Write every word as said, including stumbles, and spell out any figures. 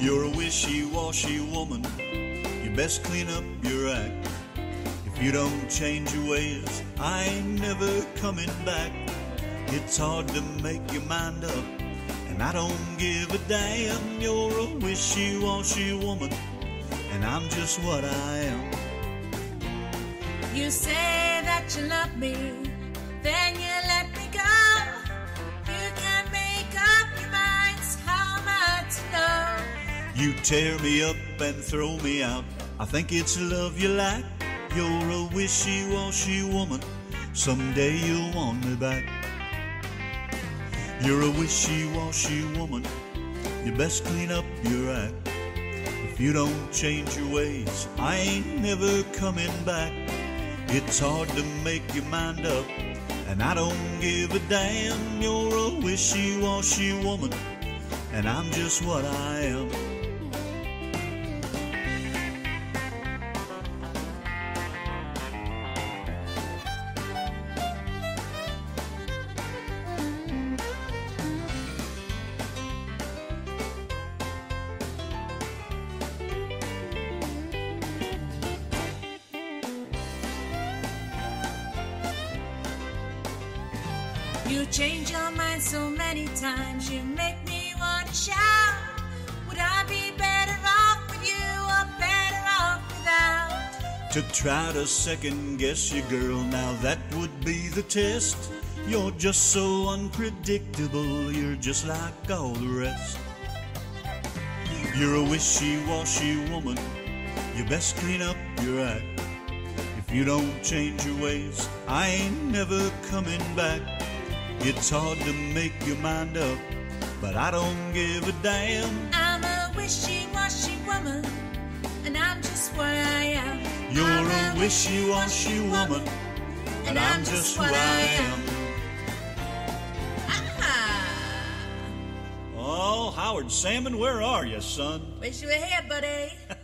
You're a wishy-washy woman, you best clean up your act. If you don't change your ways, I ain't never coming back. It's hard to make your mind up, and I don't give a damn. You're a wishy-washy woman, and I'm just what I am. You say that you love me, then you let me go. You can't make up your minds how much to know. You tear me up and throw me out, I think it's love you lack. You're a wishy-washy woman, someday you'll want me back. You're a wishy-washy woman, you best clean up your act. If you don't change your ways, I ain't never coming back. It's hard to make your mind up, and I don't give a damn. You're a wishy-washy woman, and I'm just what I am. You change your mind so many times, you make me want to shout. Would I be better off with you or better off without? To try to second guess you, girl, now that would be the test. You're just so unpredictable, you're just like all the rest. You're a wishy-washy woman, you best clean up your act. If you don't change your ways, I ain't never coming back. It's hard to make your mind up, but I don't give a damn. I'm a wishy-washy woman, and I'm just what I am. You're a wishy-washy woman, and I'm just what I am. Aha! Oh, Howard Salmon, where are you, son? Wish you were here, buddy.